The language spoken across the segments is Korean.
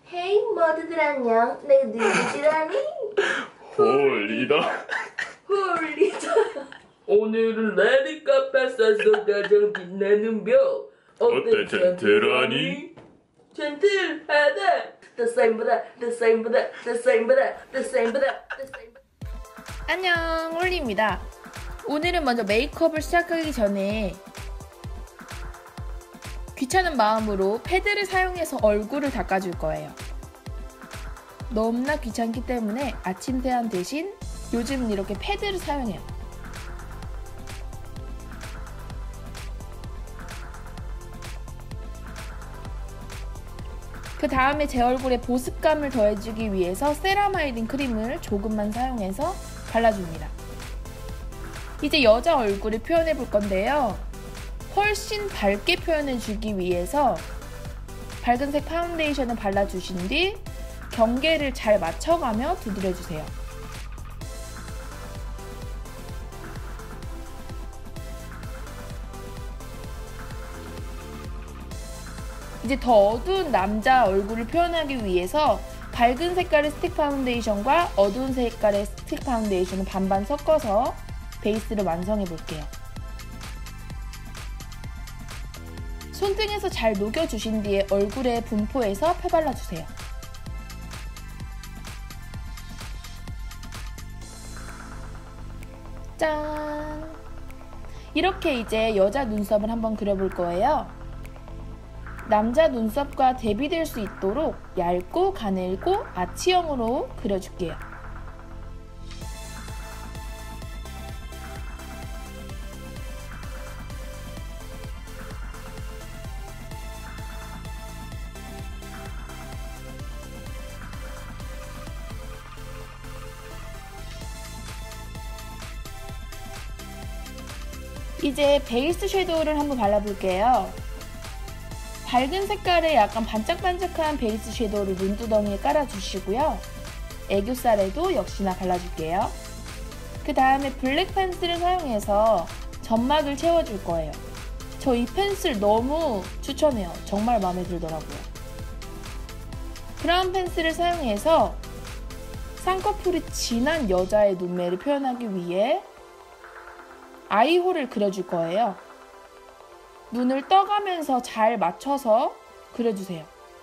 헤이 모두들 안녕. 내가 누구지 아니? 홀리다. 홀리다. 오늘은 레디 카페에서 가장 빛나는 별. 어때 젠틀하니? 젠틀하다. The same보다, the same보다, the same보다, the same보다, the same보다. 안녕, 홀리입니다. 오늘은 먼저 메이크업을 시작하기 전에 귀찮은 마음으로 패드를 사용해서 얼굴을 닦아줄 거예요. 너무나 귀찮기 때문에 아침 세안 대신 요즘은 이렇게 패드를 사용해요. 그 다음에 제 얼굴에 보습감을 더해주기 위해서 세라마이딘 크림을 조금만 사용해서 발라줍니다. 이제 여자 얼굴을 표현해 볼 건데요. 훨씬 밝게 표현해주기 위해서 밝은색 파운데이션을 발라주신 뒤 경계를 잘 맞춰가며 두드려주세요. 이제 더 어두운 남자 얼굴을 표현하기 위해서 밝은 색깔의 스틱 파운데이션과 어두운 색깔의 스틱 파운데이션을 반반 섞어서 베이스를 완성해 볼게요. 손등에서 잘 녹여주신 뒤에 얼굴에 분포해서 펴발라주세요. 짠! 이렇게 이제 여자 눈썹을 한번 그려볼 거예요. 남자 눈썹과 대비될 수 있도록 얇고 가늘고 아치형으로 그려줄게요. 이제 베이스 섀도우를 한번 발라볼게요. 밝은 색깔의 약간 반짝반짝한 베이스 섀도우를 눈두덩이에 깔아주시고요. 애교살에도 역시나 발라줄게요. 그 다음에 블랙 펜슬을 사용해서 점막을 채워줄 거예요. 저 이 펜슬 너무 추천해요. 정말 마음에 들더라고요. 브라운 펜슬을 사용해서 쌍꺼풀이 진한 여자의 눈매를 표현하기 위해 아이홀을 그려줄 거예요. 눈을 떠가면서 잘 맞춰서 그려주세요.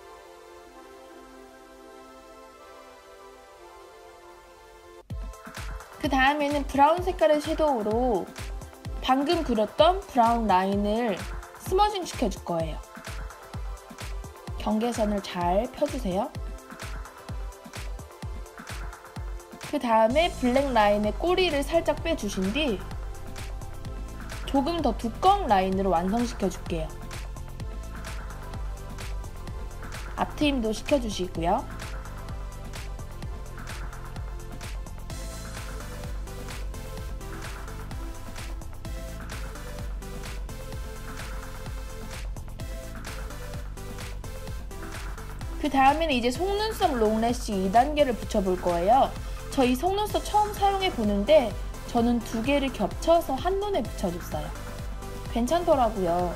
그 다음에는 브라운 색깔의 섀도우로 방금 그렸던 브라운 라인을 스머징 시켜줄 거예요. 경계선을 잘 펴주세요. 그 다음에 블랙 라인의 꼬리를 살짝 빼주신 뒤 조금 더 두꺼운 라인으로 완성시켜 줄게요. 앞트임도 시켜주시고요. 그 다음에는 이제 속눈썹 롱래쉬 2단계를 붙여볼 거예요. 저 이 속눈썹 처음 사용해 보는데 저는 두 개를 겹쳐서 한눈에 붙여줬어요. 괜찮더라고요.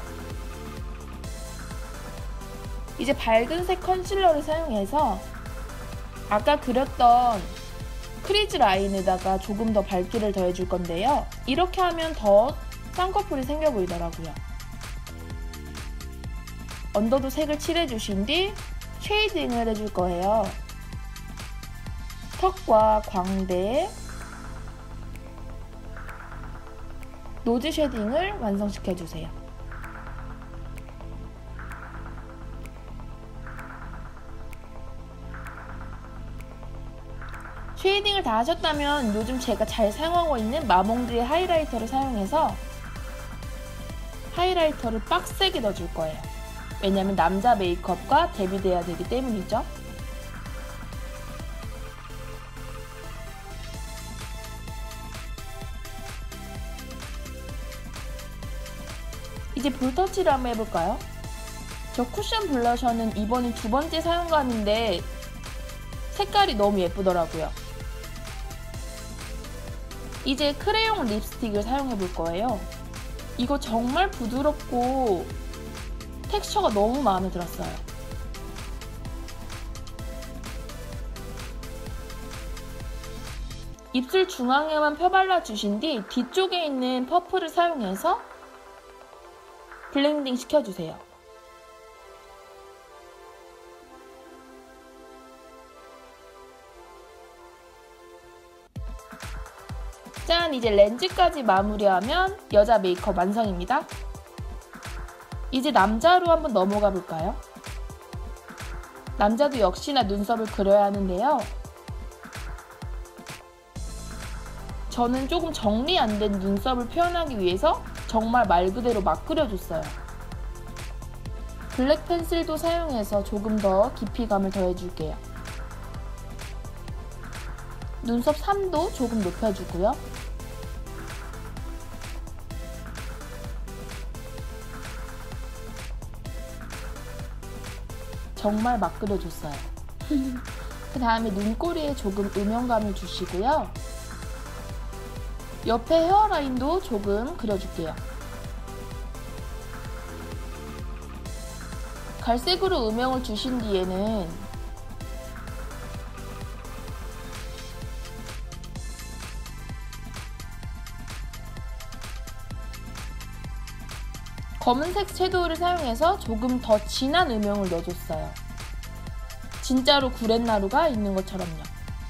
이제 밝은색 컨실러를 사용해서 아까 그렸던 크리즈 라인에다가 조금 더 밝기를 더해줄 건데요. 이렇게 하면 더 쌍꺼풀이 생겨 보이더라고요. 언더도 색을 칠해주신 뒤 쉐이딩을 해줄 거예요. 턱과 광대, 노즈 쉐딩을 완성시켜주세요. 쉐이딩을 다 하셨다면 요즘 제가 잘 사용하고 있는 마몽드의 하이라이터를 사용해서 하이라이터를 빡세게 넣어줄 거예요. 왜냐면 남자 메이크업과 대비돼야 되기 때문이죠. 이제 볼터치를 한번 해볼까요? 저 쿠션 블러셔는 이번이 두 번째 사용감인데 색깔이 너무 예쁘더라고요. 이제 크레용 립스틱을 사용해볼 거예요. 이거 정말 부드럽고 텍스처가 너무 마음에 들었어요. 입술 중앙에만 펴발라 주신 뒤 뒤쪽에 있는 퍼프를 사용해서 블렌딩 시켜주세요. 짠! 이제 렌즈까지 마무리하면 여자 메이크업 완성입니다. 이제 남자로 한번 넘어가 볼까요? 남자도 역시나 눈썹을 그려야 하는데요. 저는 조금 정리 안 된 눈썹을 표현하기 위해서 정말 말 그대로 막 그려줬어요. 블랙 펜슬도 사용해서 조금 더 깊이감을 더해줄게요. 눈썹 3도 조금 높여주고요. 정말 막 그려줬어요. 그 다음에 눈꼬리에 조금 음영감을 주시고요. 옆에 헤어라인도 조금 그려줄게요. 갈색으로 음영을 주신 뒤에는 검은색 섀도우를 사용해서 조금 더 진한 음영을 넣어줬어요. 진짜로 구렛나루가 있는 것처럼요.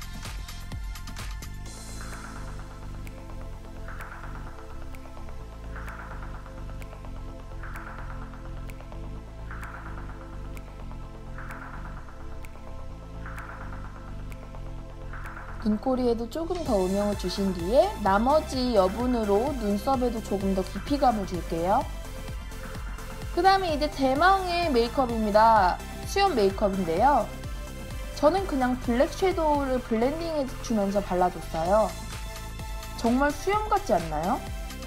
눈꼬리에도 조금 더 음영을 주신 뒤에 나머지 여분으로 눈썹에도 조금 더 깊이감을 줄게요. 그 다음에 이제 대망의 메이크업입니다. 수염 메이크업인데요. 저는 그냥 블랙 섀도우를 블렌딩 해주면서 발라줬어요. 정말 수염 같지 않나요?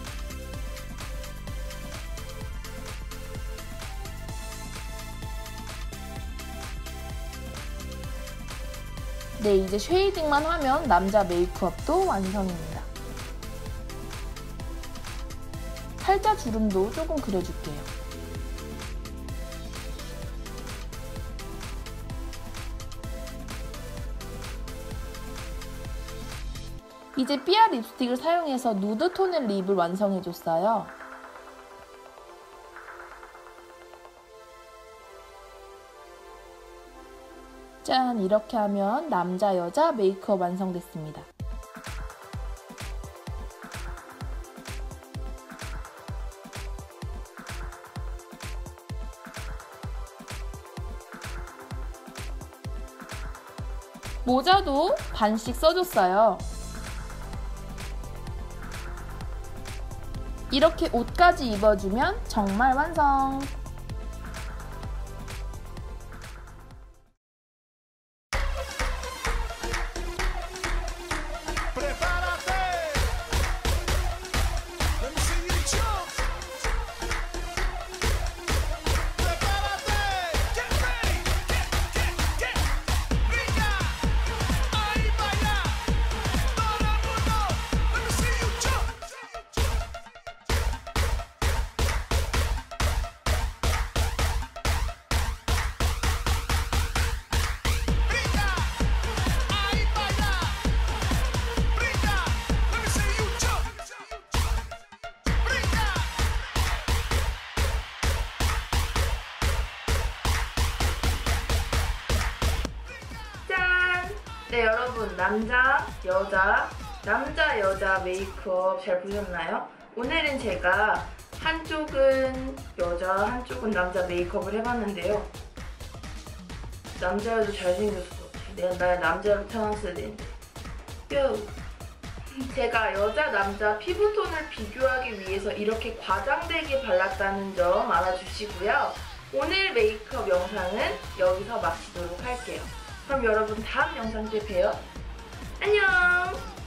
네, 이제 쉐이딩만 하면 남자 메이크업도 완성입니다. 팔자 주름도 조금 그려줄게요. 이제 삐아 립스틱을 사용해서 누드 톤의 립을 완성해줬어요. 짠! 이렇게 하면 남자, 여자 메이크업 완성됐습니다. 모자도 반씩 써줬어요. 이렇게 옷까지 입어주면 정말 완성! 네, 여러분 남자, 여자 메이크업 잘 보셨나요? 오늘은 제가 한쪽은 여자, 한쪽은 남자 메이크업을 해봤는데요. 남자여도 잘생겼어. 내가 남자로 태어났어야 되는데. 뿅! 제가 여자, 남자 피부톤을 비교하기 위해서 이렇게 과장되게 발랐다는 점 알아주시고요. 오늘 메이크업 영상은 여기서 마치도록 할게요. 그럼 여러분 다음 영상 때 봬요. 안녕!